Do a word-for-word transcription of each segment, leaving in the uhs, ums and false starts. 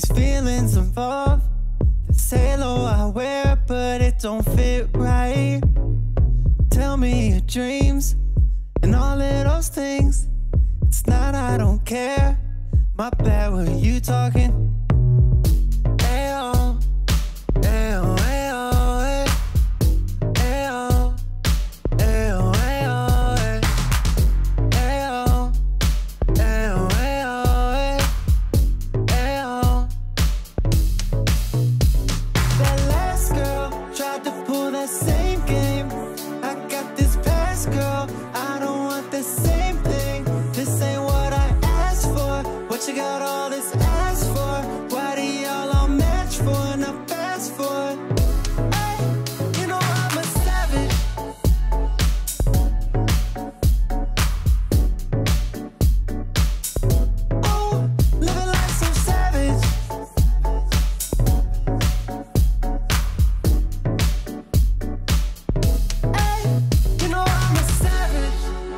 these feelings involved. This halo I wear, but it don't fit right. Tell me your dreams and all of those things. It's not I don't care. My bad, were you talking? Ayo, ayo, ayo, ay. Ayo, ayo, ayo, ay. Ayo, ayo, ayo, ay. Ayo. That last girl tried to pull that same game. I got this past, girl, I don't want the same thing. This ain't what I asked for. What you got all this ass for? Why do y'all all match for and I fast for? Hey, you know I'm a savage. Oh, living life so savage. Hey, you know I'm a savage.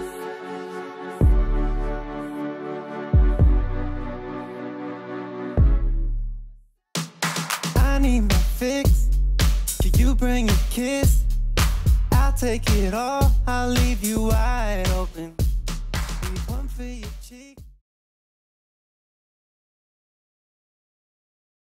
I need my fix. Can you bring a kiss? I'll take it all. I'll leave you wide open. Leave one for your cheek.